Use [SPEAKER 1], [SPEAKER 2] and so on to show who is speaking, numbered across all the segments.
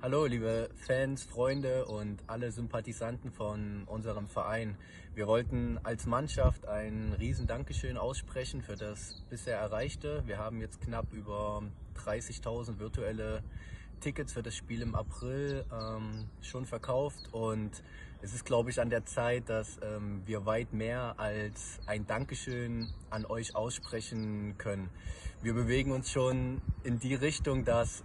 [SPEAKER 1] Hallo, liebe Fans, Freunde und alle Sympathisanten von unserem Verein. Wir wollten als Mannschaft ein riesen Dankeschön aussprechen für das bisher Erreichte. Wir haben jetzt knapp über 30.000 virtuelle Tickets für das Spiel im April schon verkauft, und es ist, glaube ich, an der Zeit, dass wir weit mehr als ein Dankeschön an euch aussprechen können. Wir bewegen uns schon in die Richtung, dass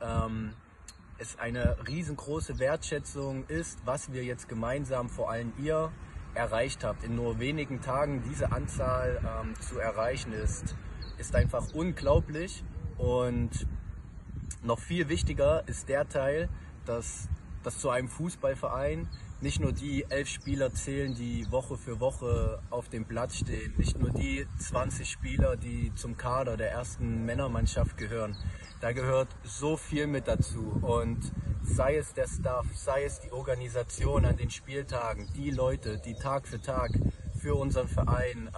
[SPEAKER 1] es eine riesengroße Wertschätzung ist, was wir jetzt gemeinsam, vor allem ihr, erreicht habt. In nur wenigen Tagen diese Anzahl zu erreichen, ist einfach unglaublich. Und noch viel wichtiger ist der Teil, dass zu einem Fußballverein nicht nur die 11 Spieler zählen, die Woche für Woche auf dem Platz stehen, nicht nur die 20 Spieler, die zum Kader der ersten Männermannschaft gehören. Da gehört so viel mit dazu, und sei es der Staff, sei es die Organisation an den Spieltagen, die Leute, die Tag für Tag für unseren Verein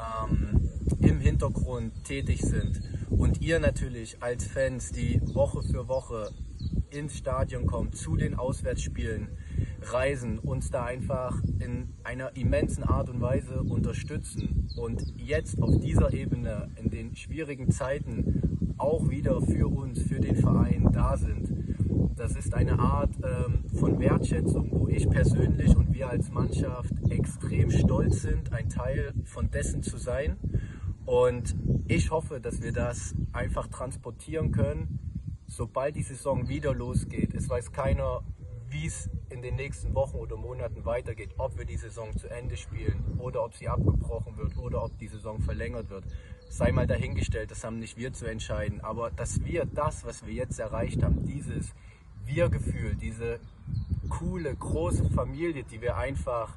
[SPEAKER 1] im Hintergrund tätig sind, und ihr natürlich als Fans, die Woche für Woche ins Stadion kommen, zu den Auswärtsspielen reisen, uns da einfach in einer immensen Art und Weise unterstützen und jetzt auf dieser Ebene in den schwierigen Zeiten auch wieder für uns, für den Verein da sind. Das ist eine Art von Wertschätzung, wo ich persönlich und wir als Mannschaft extrem stolz sind, ein Teil von dessen zu sein. Und ich hoffe, dass wir das einfach transportieren können, sobald die Saison wieder losgeht. Es weiß keiner, wie es in den nächsten Wochen oder Monaten weitergeht, ob wir die Saison zu Ende spielen oder ob sie abgebrochen wird oder ob die Saison verlängert wird. Sei mal dahingestellt, das haben nicht wir zu entscheiden. Aber dass wir das, was wir jetzt erreicht haben, dieses Wir-Gefühl, diese coole, große Familie, die wir einfach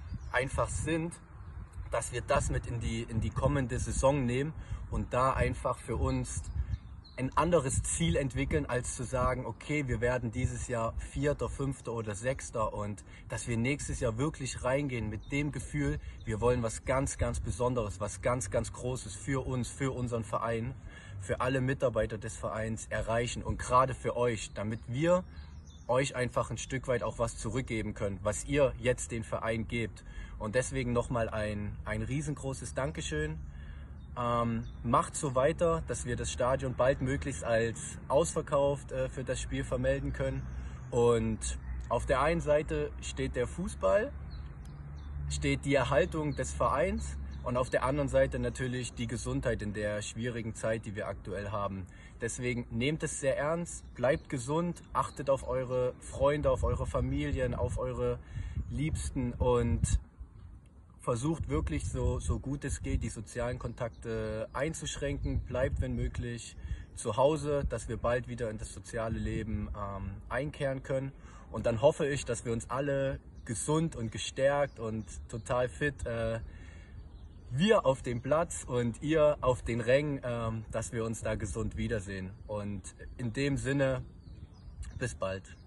[SPEAKER 1] sind, dass wir das mit in die kommende Saison nehmen und da einfach für uns ein anderes Ziel entwickeln, als zu sagen, okay, wir werden dieses Jahr Vierter, Fünfter oder Sechster, und dass wir nächstes Jahr wirklich reingehen mit dem Gefühl, wir wollen was ganz, ganz Besonderes, was ganz, ganz Großes für uns, für unseren Verein, für alle Mitarbeiter des Vereins erreichen, und gerade für euch, damit wir euch einfach ein Stück weit auch was zurückgeben können, was ihr jetzt den Verein gebt. Und deswegen nochmal ein riesengroßes Dankeschön. Macht so weiter, dass wir das Stadion baldmöglichst als ausverkauft für das Spiel vermelden können. Und auf der einen Seite steht der Fußball, steht die Erhaltung des Vereins, und auf der anderen Seite natürlich die Gesundheit in der schwierigen Zeit, die wir aktuell haben. Deswegen nehmt es sehr ernst, bleibt gesund, achtet auf eure Freunde, auf eure Familien, auf eure Liebsten, und versucht wirklich so gut es geht, die sozialen Kontakte einzuschränken. Bleibt, wenn möglich, zu Hause, dass wir bald wieder in das soziale Leben einkehren können. Und dann hoffe ich, dass wir uns alle gesund und gestärkt und total fit, wir auf dem Platz und ihr auf den Rängen, dass wir uns da gesund wiedersehen. Und in dem Sinne, bis bald.